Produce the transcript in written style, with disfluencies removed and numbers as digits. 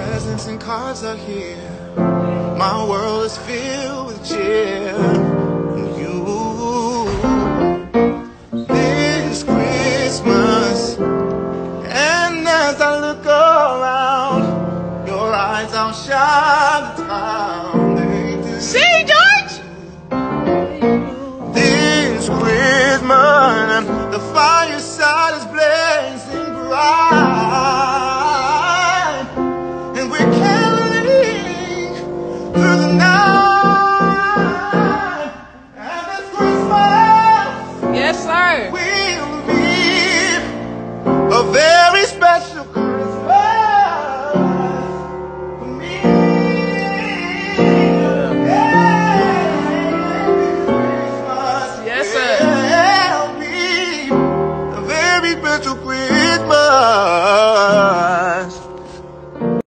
presents and cards are here. My world is filled with cheer. And you, this Christmas. And as I look around, your eyes outshine the town. They do. Sing, George! This Christmas, the fireside is blazing bright, and we're caroling through the night.